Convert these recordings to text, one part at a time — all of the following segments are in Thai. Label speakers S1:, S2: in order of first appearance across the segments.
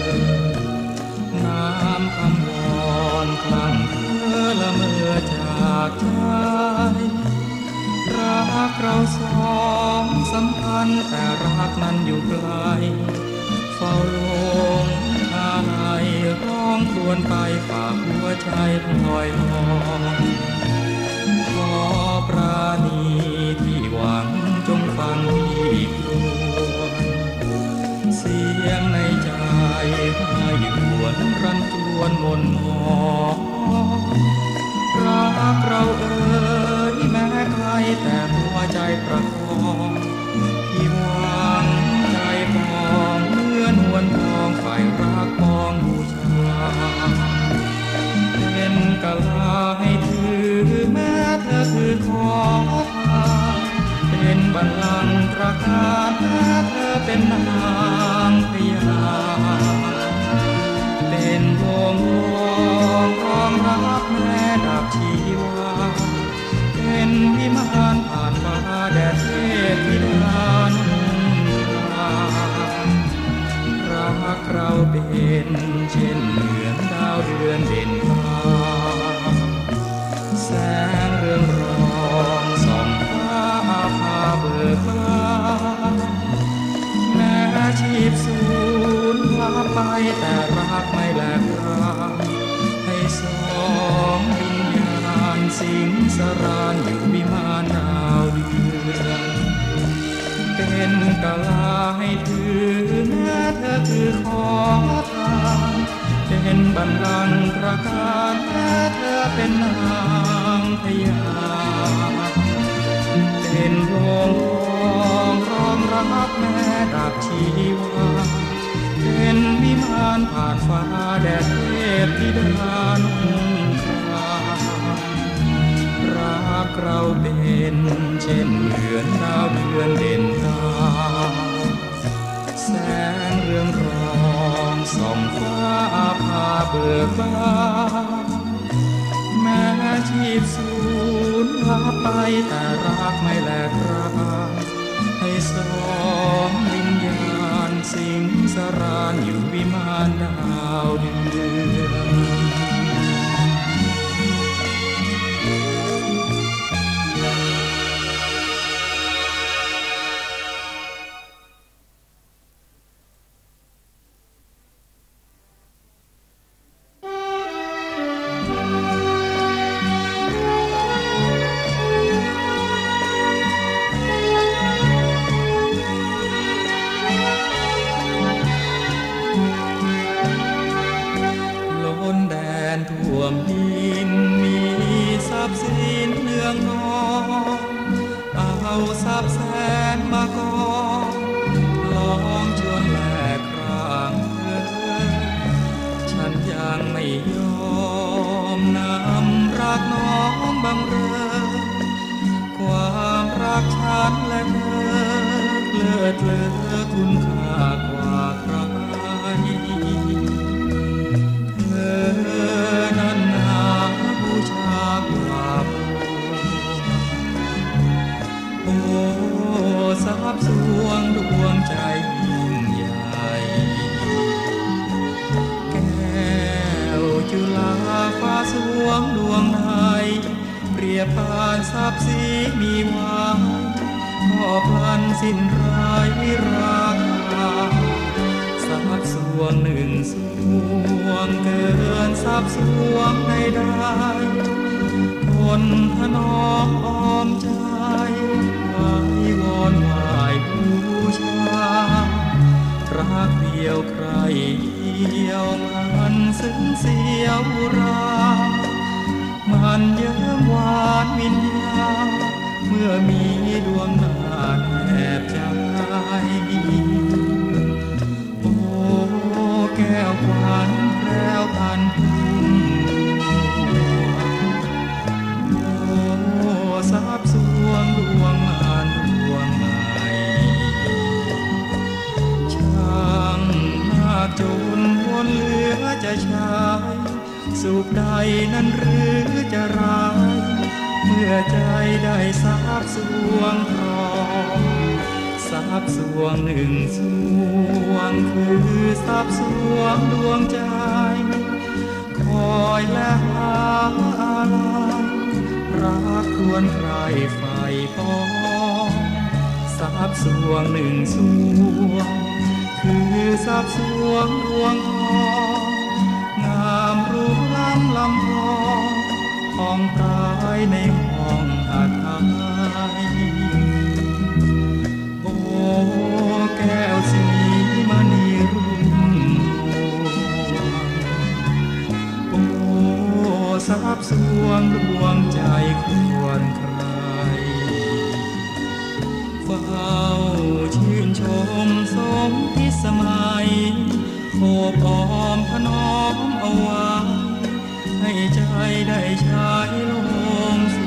S1: น้ำคำวอนคลั่งเธอละเมอจากใจรักเราสองสำคัญแต่รักนั้นอยู่ไกลเฝ้าลงอะไรร้องครวญไปฝากหัวใจพลอยลอยขอปราณีที่หวังจงฟังที่ครวญเสียงในใจให้หวนรันจวนมนหมองรักเราเอ่ยแม้ไกลแต่หัวใจประคองที่หวังใจปองเหมือนหวนทองฝ่ายรักปองบูชาเป็นกะลาให้ถือแม้เธอคือขอทานเป็นบัลลังก์ตระการแม้เธอเป็นนางพญาเป็นวงรองรับแม่ดับชีวาเป็นวิมานผ่านฟ้าแดดเทพธิดานุ่งขาวรักเราเป็นเช่นเหมือนดาวเดือนเด่นฟ้าแสงเรืองรองส่องฟ้าพาเบิกบานแม้ชีพสูญลาไปแต่รักไม่แหลกรางให้สองวิญญาณสิงสรานอยู่วิมานดาวเดือนเป็นกะลาให้ถือแม้เธอคือขอทานเป็นบัลลังก์ตระการแม้เธอเป็นนางพญาเป็นโลงรองรับแม่ดับชีวาเป็นวิมานผ่านฟ้าแดดเทพธิดานุ่งขาวรักเราเป็นเช่นเหมือนดาวเดือนเด่นตาแสงเรืองรองส่องฟ้าพาเบิกบานแม้ชีพสูญลาไปแต่รักไม่แหลกรางให้สองวิญญาณสิงสรานอยู่วิมานดาวเดือนท่วมดินมีทรัพย์สินเนืองนองเอาทรัพย์แสนมากองลองชวนแลกครางฉันยังไม่ยอมนำรักน้องบังเรอความรักฉันและเธอเลิศเลอคุณค่ากว่าใครนั้นนาบูชากว่าโอ้ทรัพย์สวงดวงใจยิ่งใหญ่แก้วจุฬาฟ้าสวงดวงในเปรียบปานทรัพย์สีมีหวังก็พลันสิ้นไร้ราคาทรัพย์สวงหนึ่งสวงเกินทรัพย์สวงใดๆคนถนอมอ้อมใจไหว้วอนไหว้บูชารักเดียวใครเดียวมันซึ้งเสียวรามันเยิ้มหวานวิญญาเมื่อมีดวงดาวแอบใจแก้วขวัญแพรวพันพุ่มโอ้ทรัพย์สวงดวงงานดวงใหม่ช่างมากจนวนเหลือจะใช้สุขใดนั้นหรือจะร้ายเมื่อใจได้ทรัพย์สวงครองสทรัพย์สวงหนึ่งสวงคือทรัพย์สวงดวงใจคอยและหาอะไรรักควรใครไฟปองทรัพย์สวงหนึ่งสวงคือทรัพย์สวงดวงทองงามรูปล้ำลำพองห้องกายในห้องอาไทยโอ้แก้วสีมณีรุ่งโอ้ทรัพย์สวงดวงใจควรใครเฝ้าชื่นชมสมพิสมัยโอบอ้อมถนอมเอาไว้ให้ใจได้ใช้ลมสู่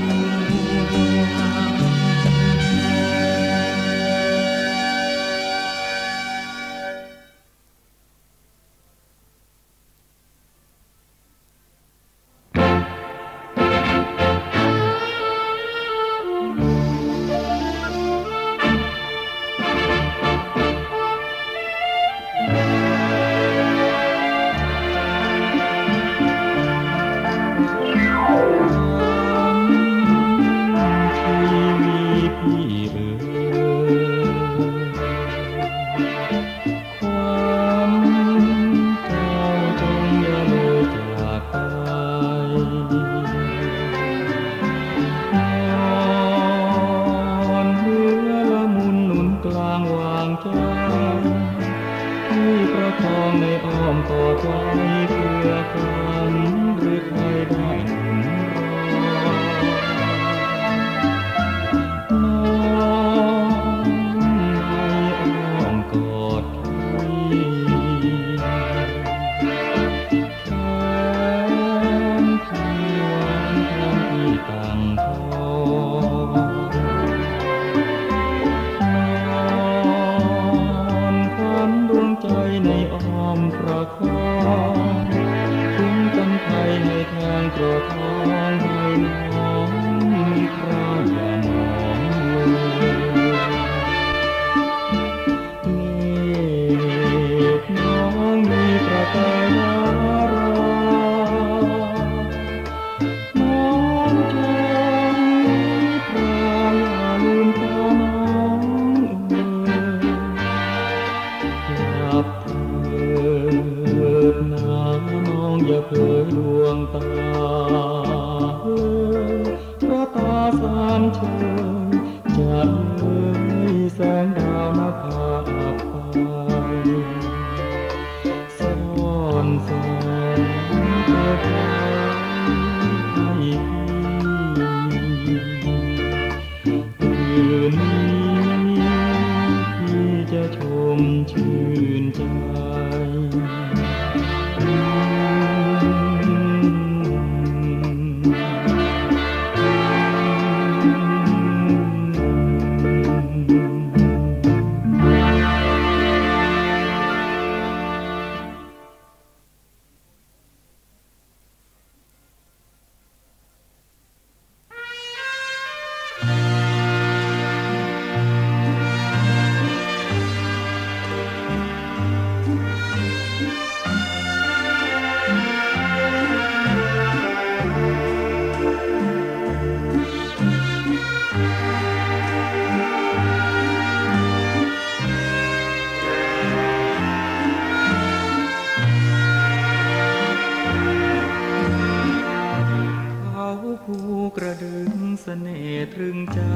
S1: กระดึงเสน่ห์ตรึงใจ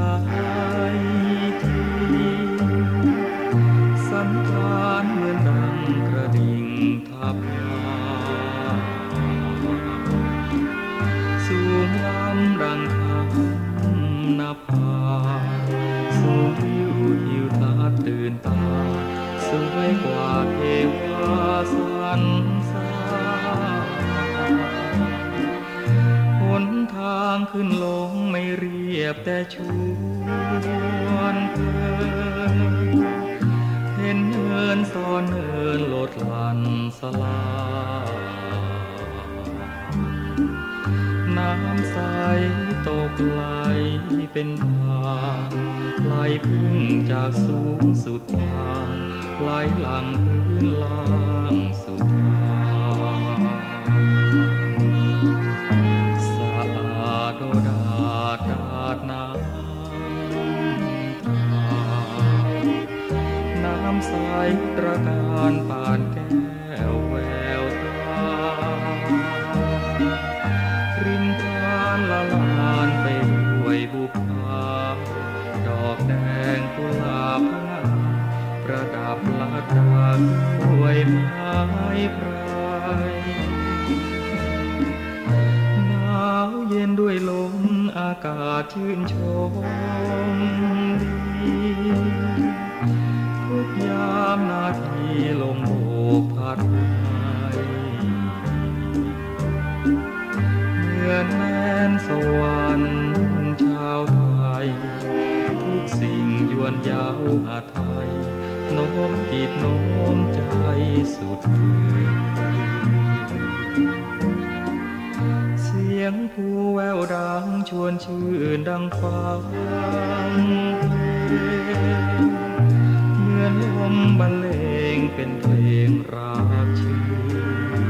S1: สันธานเหมือนดังกระดิ่งทับสูงล้ำดังคำนภาสูงผิวหิวตาตื่นตาสวยกว่าเทวาสันสาหนทางขึ้นลงไม่เรียบแต่ชวนเพลินเห็นเนินซ้อนเนินโลดหลั่นสลายน้ำใสตกไหลเป็นทางไหลพึ่งจากสูงสุดทางไหลหลังพื้นล่างสุดทางสะอาดโดดาดดาดน้ำใสตระการปานแก้วแววตาริมทานละลานไปด้วยบุพภาดอกแดงกุหลาบพงามประดับลัดดาด้วยไม้ไพรหนาวเย็นด้วยลมอากาศชื่นชมดีทุกยามนาทีลมโบกพัดไปเหมือนแม่นสวรรค์ชาวไทยทุกสิ่งยวนยาวอาไทยโน้มจิตโน้มใจสุดเสียงผู้แววดังชวนชื่นดังฟังเพลงเหมือนลมบรรเลงเป็นเพลงรักชื่น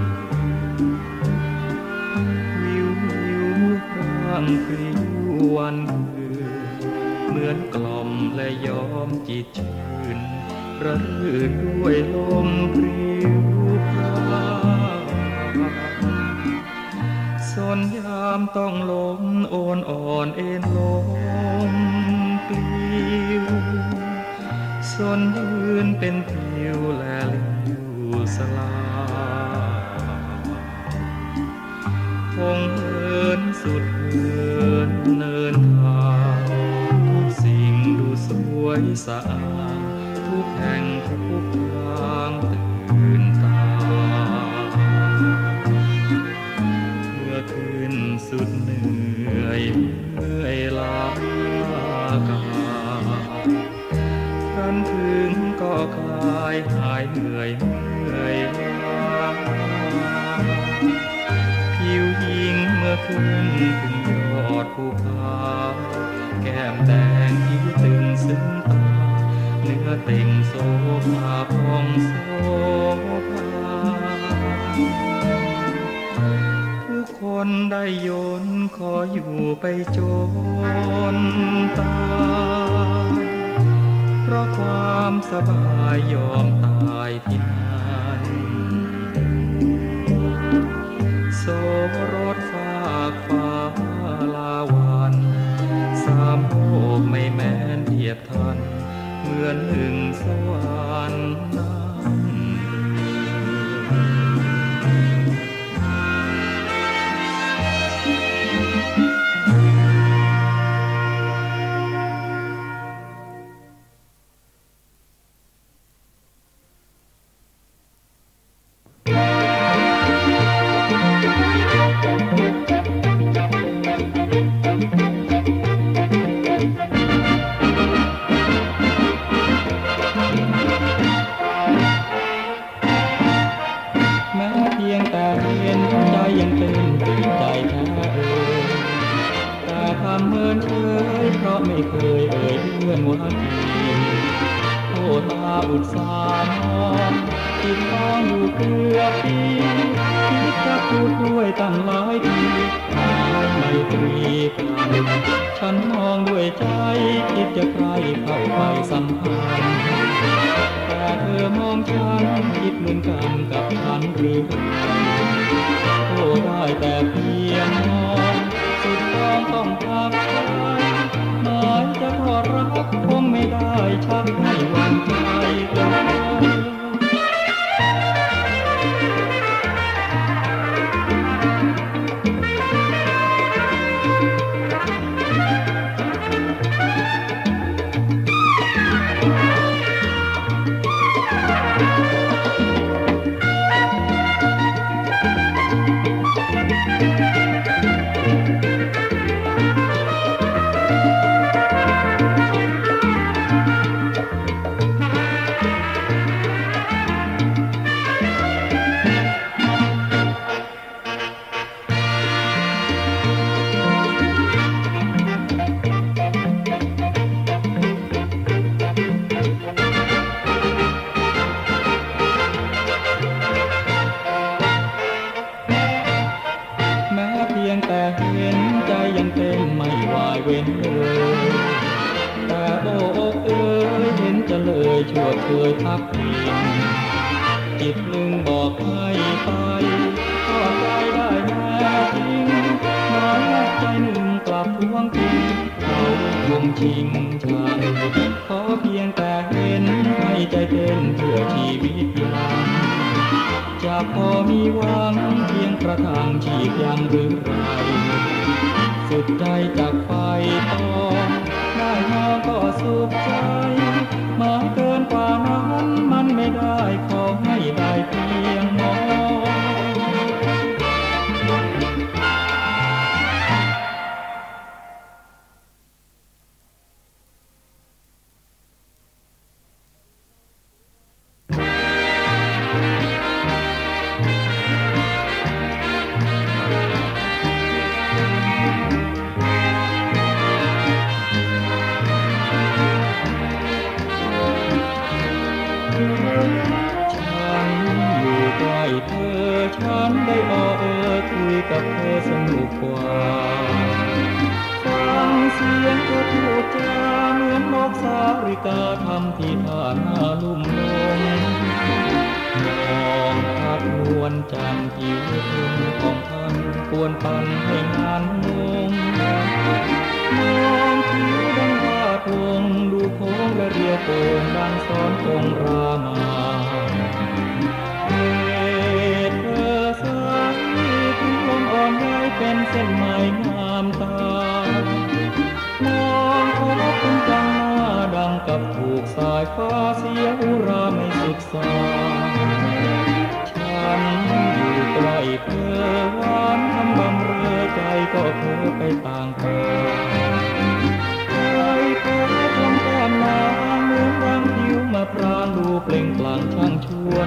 S1: วิววิวพร่างพริ้ววันคืนเหมือนกล่อมและย้อมจิตชื่นระรื่นด้วยลมพริ้วพรางสนยามต้องล้มโอนอ่อนเอ็นลมปลิวสนยืนเป็นผิวแลลิวสลาคงเหินสุดเหินเนินทางทุกสิ่งดูสวยสะอาดทุกแห่งทุกทางตื่นตาเมื่อขึ้นสุดเหนื่อยเมื่อยล้ากายทันถึงก็คลายหายเหนื่อยล้าผิวหญิงเมื่อขึ้นถึงยอดภูผาแก้มแดงที่ตึงซึ้งตาเนื้อเต่งโสภาพองโสภาผู้คนได้ยนขออยู่ไปจนตายเพราะความสบายยอมตายที่นั้นโสรสฝากฟ้าลาวันสามโลกไม่แม้นเทียบทันเหมือนหนึ่งสวรรค์นั้นอุตสาหะติดมองอยู่เกือบปีคิดจะพูดด้วยตั้งหลายทีไม่ตรีกันฉันมองด้วยใจคิดจะใครเข้าไปสัมพันธ์แต่เธอมองฉันคิดเหมือนกันกับฉันหรือโอ้ได้แต่เพียงมองสุดต้องพักใจหมายจะทอดรักคงไม่ได้ชักให้หวั่นใจกันเว้นเลยแต่โอ้เอ๋ยเห็นจะเลยชั่วเคยพักพิงจิตหนึ่งบอกให้ไปก็ใจได้แน่จริงน้อยใจหนึ่งกลับทวงคืนเขาคงชิงชังขอเพียงแต่เห็นให้ใจเต้นเพื่อชีวิตยังจะพอมีหวังเพียงประทังชีพยังหรือไรสุดใจจากไฟต่อได้มาก็สุขใจมาเกินกว่านั้นมันไม่ได้ขอให้ได้เพียงมองฉันได้คุยกับเธอสนุกกว่าฟังเสียงเธอพูดจาเหมือนนกสาริกาทำที่ท่าหน้าลุ่มลงมองพัดนวลจันทร์ผิวทุ่งของพันกวนปันให้งานงงมองผิวดังวาดวงดูโค้งและเรียวโป่งดังซ้อนองค์รามาเป็นเส้นไม้งามตามองขอเป็นจังหน้าดังกับถูกสายฟ้าเสียอุราไม่ศึกษาฉันอยู่ใกล้เธอหวานทำบำเรอใจก็เธอไปต่างกันใจเธอทำแก้มนางเหมือนรังผิวมาปราณดูเปล่งปลั่งช่างชวน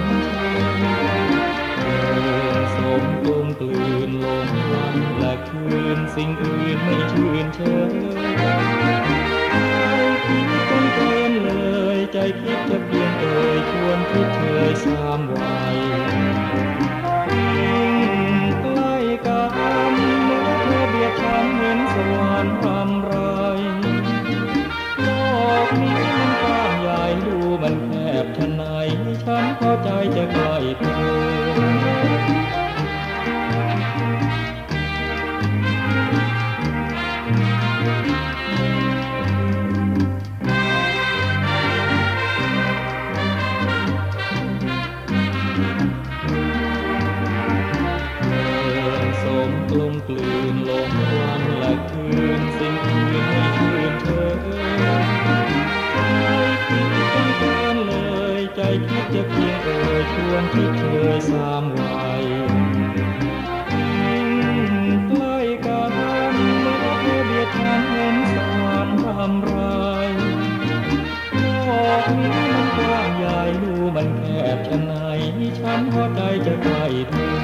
S1: สมกลมกลืนลงวันและคืนสิ่งอื่นไม่ชื่นเชยใจคิดจนเกินเลยใจคิดจะเพียงเอ่ยชวนคิดเชยสามวัยยิ่งใกล้กันเมื่อเธอเบียดฉันเห็นสวรรค์รำไรโลกนี้มันกว้างใหญ่ดูมันแคบชะไหนฉันพอใจจะใกล้เธอกลมกลืนลงวันและคืนสิ่งอื่นไม่ชื่นเชยใจคิดจนเกินเลยใจคิดจะเพียงเอ่ยชวนคิดเชยสามวัยยิ่งใกล้กันเมื่อเธอเบียดฉันเห็นสวรรค์รำไรโลกนี้มันกว้างใหญ่ดูมันแคบชะไหนฉันพอใจจะใกล้เธอ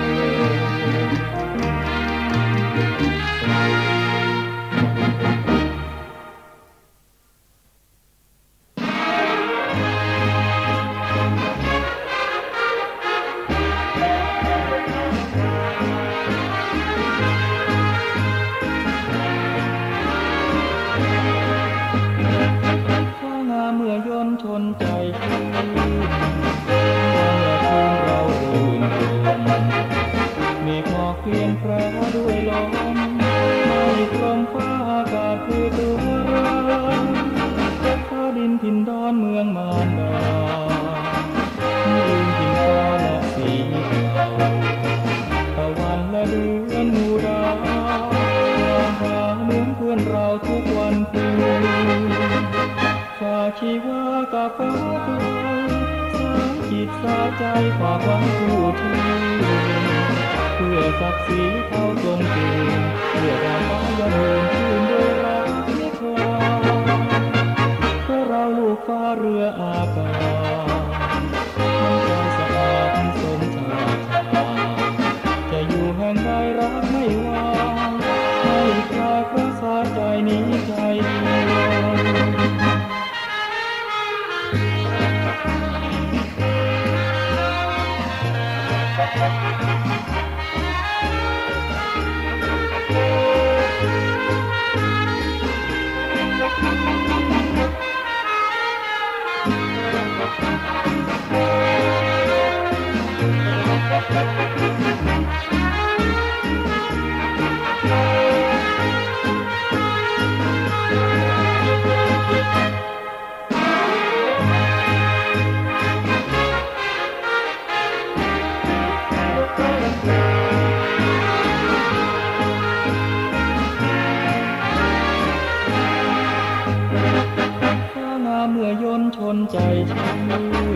S1: ชนใจชื่นวันละคืนเราอื่นรมมีหมอกเพียงแปรด้วยลมไม่กลมฟ้าอากาศคือตัวเราฟ้าดินถิ่นดอนเมืองมารดาลืมถิ่นฟ้าและสีเก่าตะวันและเดือนหมู่ดาวมองหาเหมือนเพื่อนเราทุกวันคืนฝากชีวากับฟ้าไกลสายจิตสายใจฝากหวังผู้ชื่นเพื่อศักดิ์ศรีเท่าทรงคืนเพื่อดาวฟ้ายังเดินคืนด้วยรักไม่คลายเพราะเราลูกฟ้าเรืออากาศน้ำใจสะอาดสมชาติจะอยู่แห่งใดรักไม่วางให้คลายเพราะสาใจนี้ใจเดียวเมื่อยนต์ชนใจชื่น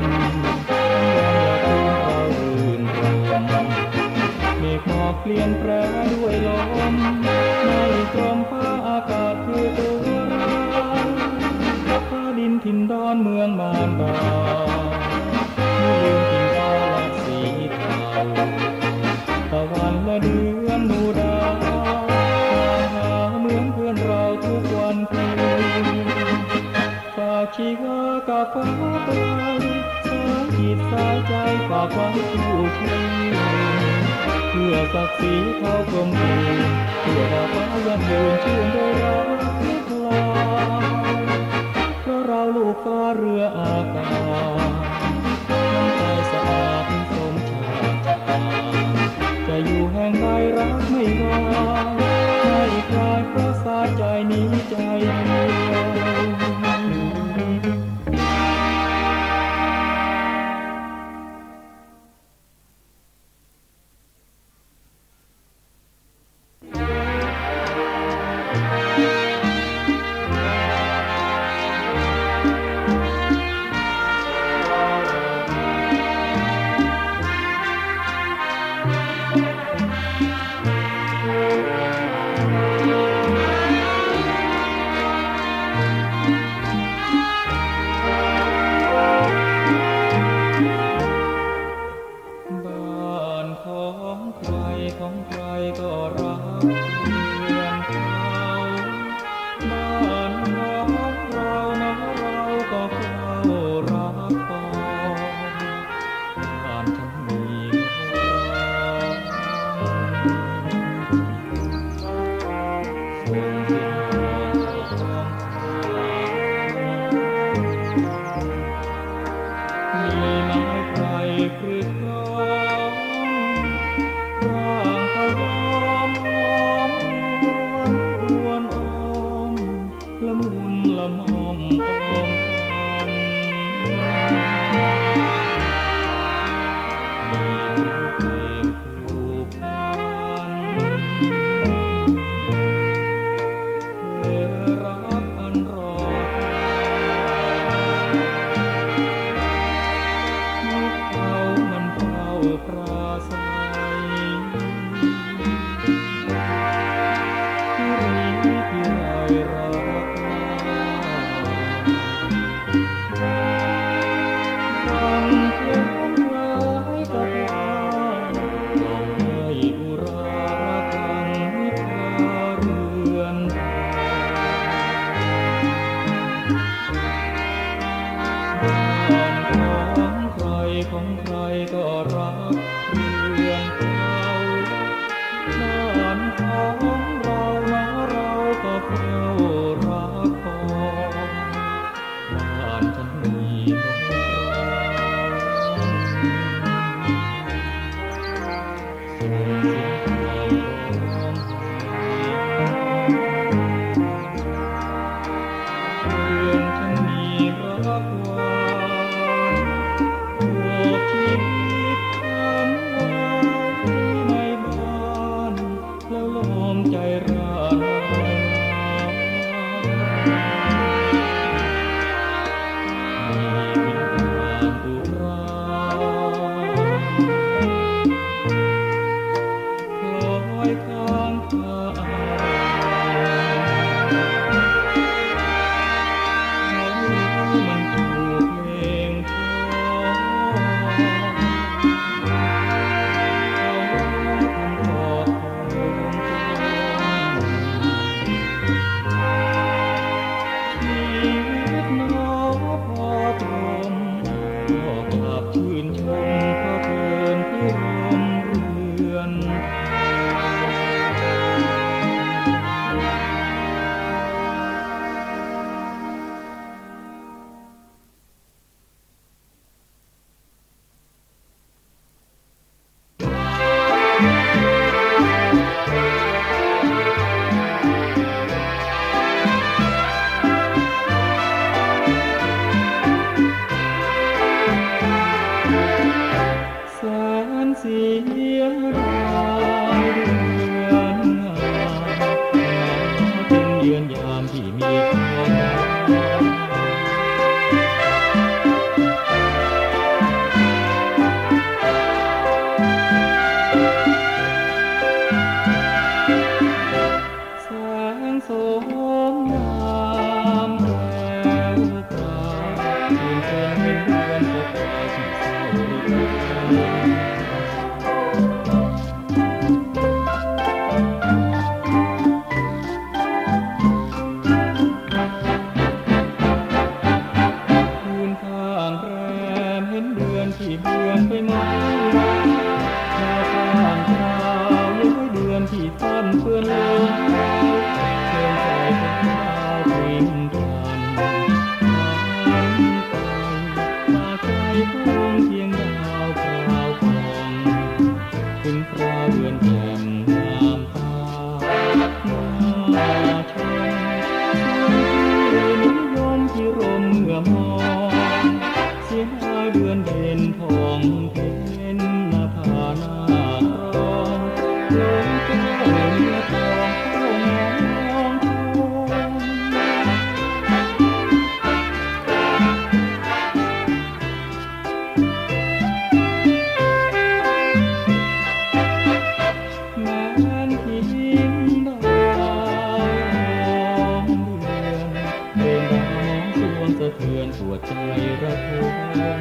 S1: เรารื่นรมเมฆหมอกเปลี่ยนแปรด้วยลมในกรมฟ้าอากาศคือตัวเราฟ้าดินถิ่นดอนเมืองมารดาลืมถิ่นดอนและสีเทาตะวันและเดือนดูดาวหาเหมือนเพื่อนเราทุกวันคืนฝากชีวากับฟ้าไกลสายจิตสายใจฝากไว้คู่ชีเพื่อศักดิ์ศรีเขากลมกลืนเพื่อดาวฟ้ายังเดินชื่นโดยรักนิพลาเพราะเราลูกฟ้าเรืออากาศน้ำใจสะอาดสมชาติจะอยู่แห่งใดรักไม่ว่าให้คลายเพราะสาใจนี้ใจเดียวของใครก็รักเรือนเขาบ้านของเรานะเราก็เฝ้ารักพอบ้านฉันมีนกร้องส่งเสียงไก่ร้องเรือนฉันมีรักหวานชีวิตคำหวานในบ้านแล้วลมใจร้านมีวิญญาณอุราคล้อยข้างทางมันถูกเพลงชื่นชมเพราะเพลินที่รวมเรือนแสงโสมงามแววตาชื่นชมเห็นเดือนตกตาที่เศร้าหรือคืนข้างแรมเห็นเดือนที่เบือนไปมองหน้าข้างคราวยังไม่เดือนที่ฟันเปื้อนลงเชิญใจของดาวกลิ่นกันหันไปตาใจคงเพียงดาวคราวคองถึงคราวเดือนแจ่มงามตาหน้าชมที่นิยมที่รมเมื่อมองเสียดายเดือนเด่นทองเพ็ญหน้าผาหน้ารองลงแก้วเนื้อทองเข้ามองชมแม้นทิ้งดาวเดือนเดินดาวมองสวงสะเทือนปวดใจระทม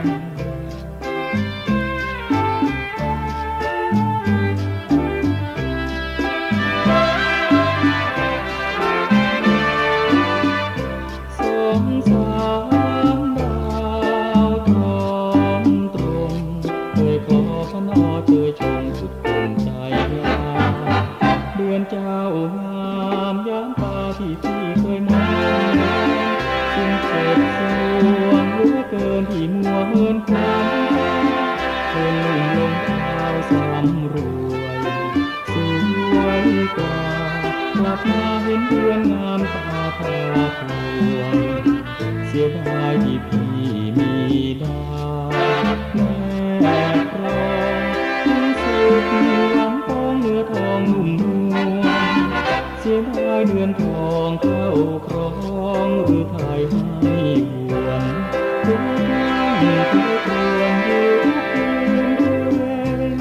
S1: สงสารดาวทองตรงเคยขอขนอเคยชมสุดคงใจยาเดือนเจ้างามยามตาที่พี่เคยมองจึงเจ็บสวงเหลือเกินที่มัวเหินความเดินลุ่มลงดาวสำรวยสวยกว่ากลับมาเห็นเดือนงามตาพาพลวงเสียดายที่พี่มีดาวแม่ครองถึงสุดหวังทองเนื้อทองนุ่มนวลเสียดายเดือนทองเข้าครองหรือไทยให้หวนทุกที่ทุกครวนอยู่คืนเพ็ญ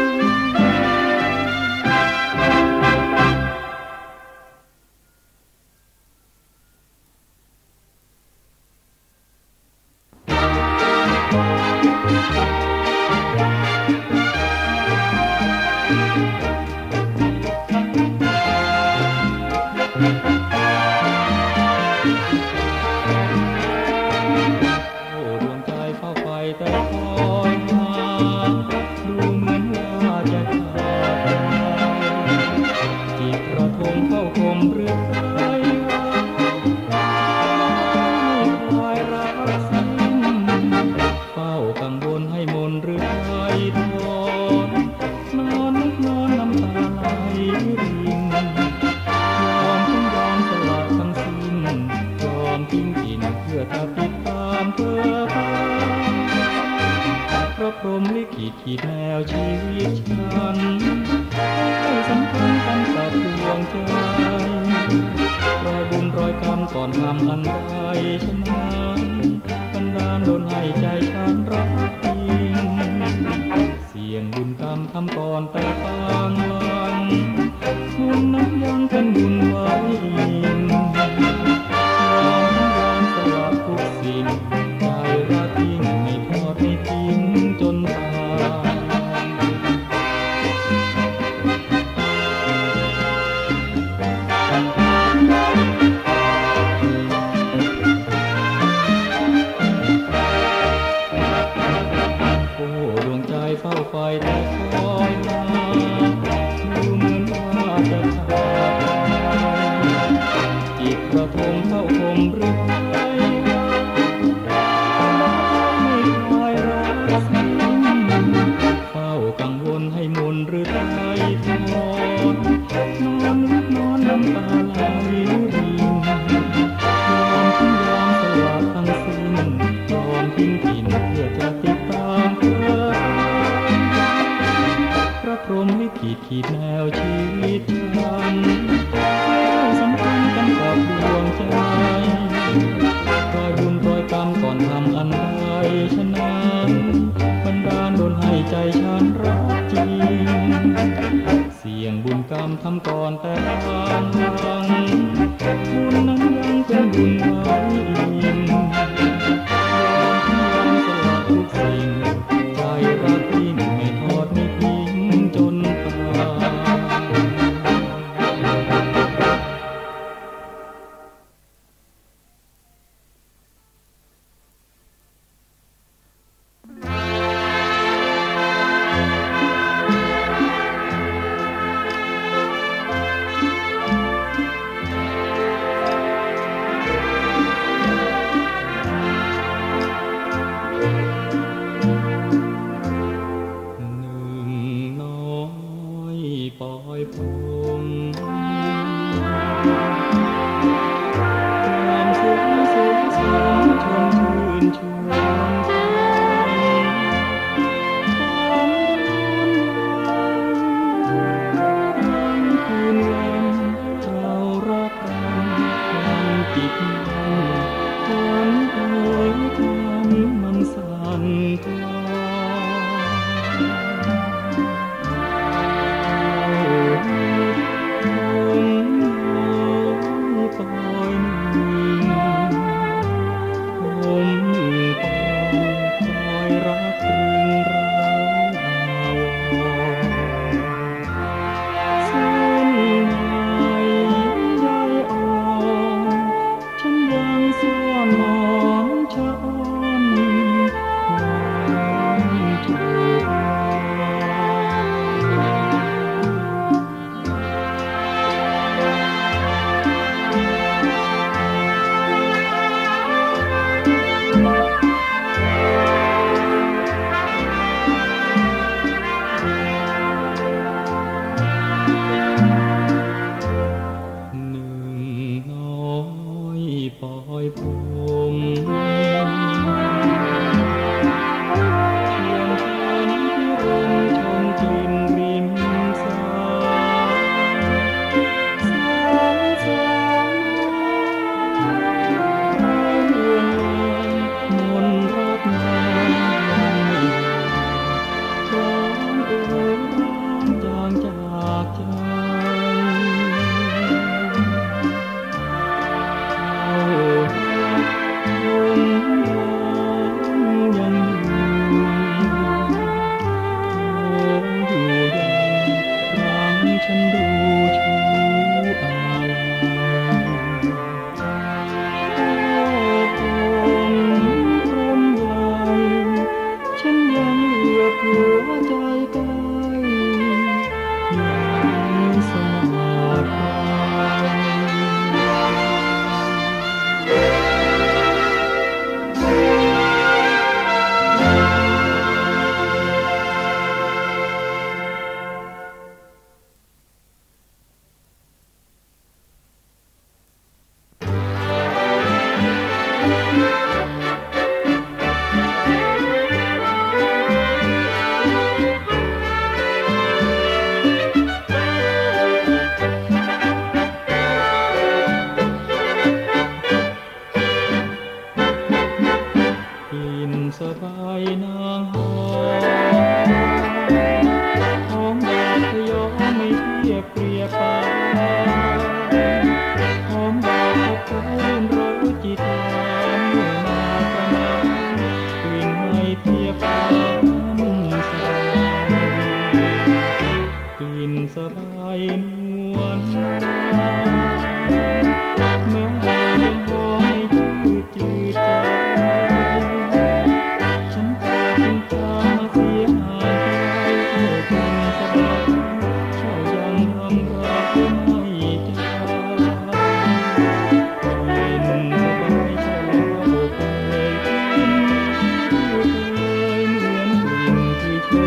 S1: พรหมลิขิตขีดแนวชีวิตฉันให้สัมพันธ์กันกับดวงใจรอยบุญรอยกรรมก่อนทำอันใดฉะนั้นบันดาลดลให้ใจฉันรักจริงเสี่ยงบุญกรรมทำก่อนแต่ปางลันบุญนั้นยังเป็นบุญไว้อิงยอมสละทุกสิ่งใจรักยิ่งไม่ทอดไม่ทิ้งจนตายโอ้ดวงใจเฝ้าไฟแต่คอยมาดูเหมือนว่าจะขาดจิตกระทงเข้าคมหรือไม่ไม่คอยรักสิ้นเฝ้ากังวลให้มนหรือไทยทอดนอนนึกนอนน้ำตาไหลรินยอมทิ้งยอมสละทั้งสิ้นยอมทิ้งถิ่นเพื่อจะติดตามเธอพระพรหมลิขิตขีดแนวชีวิตฉันให้สัมพันธ์กันกับดวงใจรอยบุญรอยกรรมก่อนทำอันใดฉะนั้นบันดาลดลให้ใจฉันรักจริงรมทำก่อนแต่บางครั้งบุญนั้นยังเป็นบุญไว้อิ่มยอมสละทุกสิ่งใจรักยิ่งไม่ทอดไม่ทิ้งจนตาย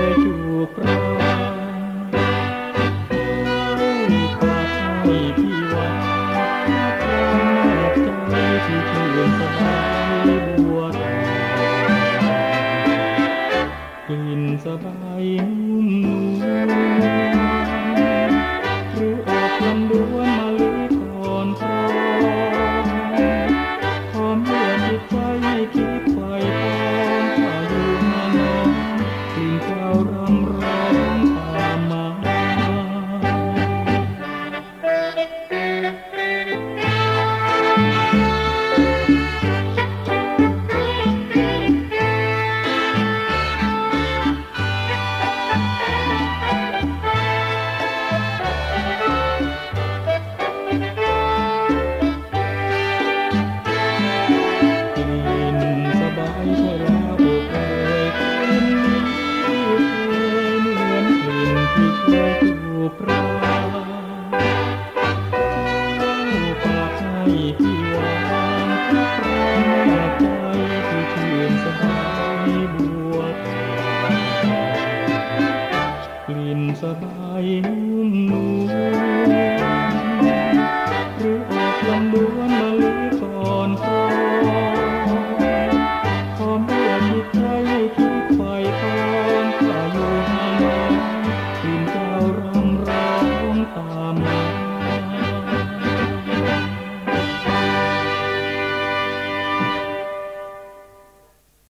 S2: พี่
S1: นุ่มน